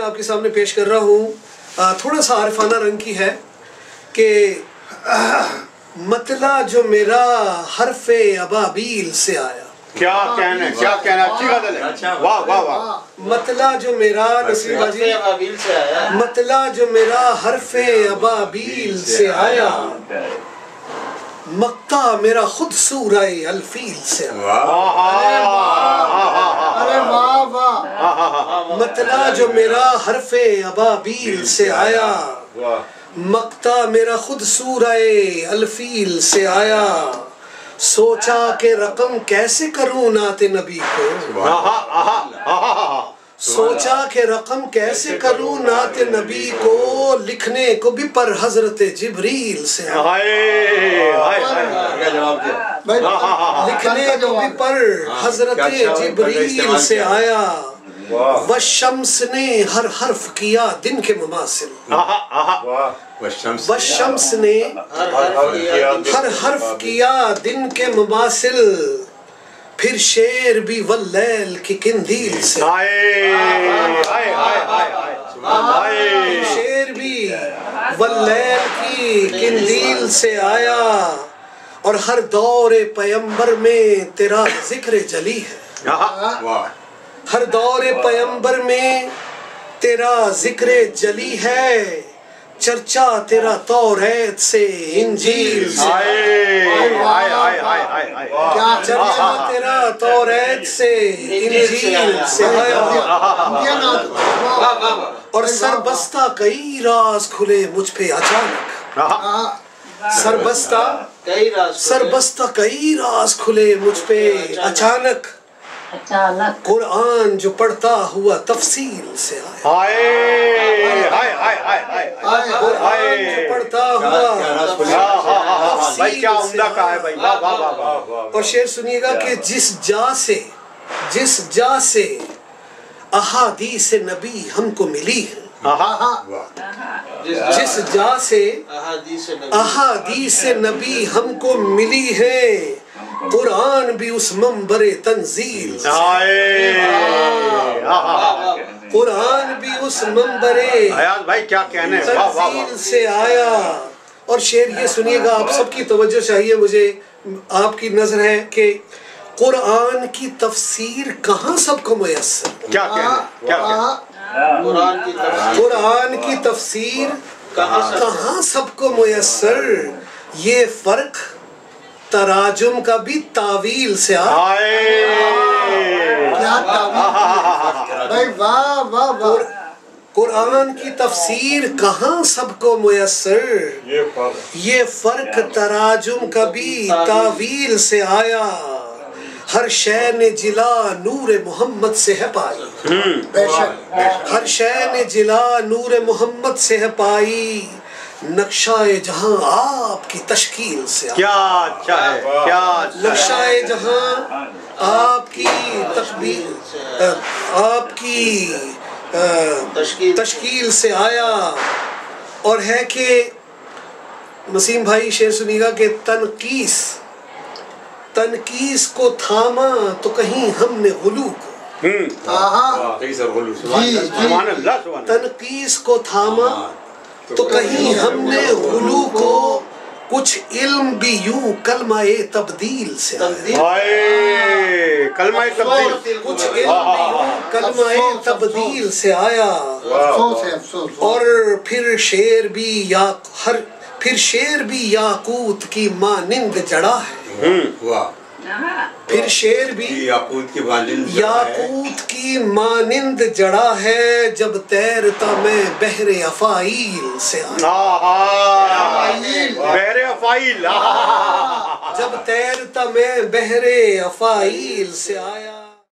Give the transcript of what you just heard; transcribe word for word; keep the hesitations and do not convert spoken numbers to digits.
آپ کے سامنے پیش کر رہا ہوں تھوڑا سا عارفانہ رنگ کی ہے کہ مطلع جو میرا حرف ابابیل سے آیا. کیا کہنا ہے کیا کہنا اچھی غزل ہے. واہ واہ واہ. مطلع جو میرا نصیر باجی مطلع جو میرا حرف ابابیل سے آیا مقطع میرا خود سورہ الفیل سے آیا. مطلع جو میرا حرف ابابیل سے آیا مقطع میرا خود سورہ الفیل سے آیا. سوچا کہ رقم کیسے کروں نعت نبی کو سوچا کہ رقم کیسے کروں نعت نبی کو لکھنے کو بھی پر حضرت جبریل سے لکھنے کو بھی پر حضرت جبریل سے آیا. والشمس نے ہر حرف کیا دن کے مماثل والشمس نے ہر حرف کیا دن کے مماثل پھر شیر بھی واللیل کی قندیل سے شیر بھی واللیل کی قندیل سے آیا. اور ہر دور پیمبر میں تیرا ذکر جلی ہے ہر دور پیمبر میں تیرا ذکر جلی ہے. چرچا تیرا توریت سے انجیل سے چرچا تیرا توریت سے انجیل سے اور سربستہ کئی راز کھلے مجھ پہ اچانک سربستہ سربستہ کئی راز کھلے مجھ پہ اچانک. قرآن جو پڑھتا ہوا تفصیل سے آیا قرآن جو پڑھتا ہوا تفصیل سے آیا. اور شعر سنیے گا کہ جس جا سے جس جا سے احادیث نبی ہم کو ملی ہے جس جا سے احادیث نبی ہم کو ملی ہے قرآن بھی اس منبر تنزیل سے قرآن بھی اس منبر تنزیل سے آیا. اور شعر یہ سنیے گا آپ سب کی توجہ چاہیے مجھے آپ کی نظر ہے کہ قرآن کی تفسیر کہاں سب کو میسر کیا کہنا قرآن کی تفسیر کہاں سب کو میسر. یہ فرق تراجم کا بھی تعویل سے قرآن کی تفسیر کہاں سب کو میسر. یہ فرق تراجم کا بھی تعویل سے آیا. ہر شے نے جلا نور محمد سے ہے پائی ہر شے نے جلا نور محمد سے ہے پائی. نقشہ جہاں آپ کی تشکیل سے کیا اچھا ہے کیا نقشہ جہاں آپ کی تشکیل آپ کی تشکیل سے آیا. اور ہے کہ مسیم بھائی شعر سنیے گا کہ تنقیس تنقیس کو تھاما تو کہیں ہم نے غلو کو تنقیس کو تھاما تو کہیں ہم نے غلو کو کچھ علم بھی یوں کلمہ تبدیل سے آیا کلمہ تبدیل کچھ علم بھی یوں کلمہ تبدیل سے آیا. اور پھر شعر بھی یا ہر پھر شعر بھی یاقوت کی مانند جڑا ہے پھر شعر بھی یاقوت کی مانند جڑا ہے. جب تیرتا میں بحر افائیل سے آیا بحر افائیل جب تیرتا میں بحر افائیل سے آیا.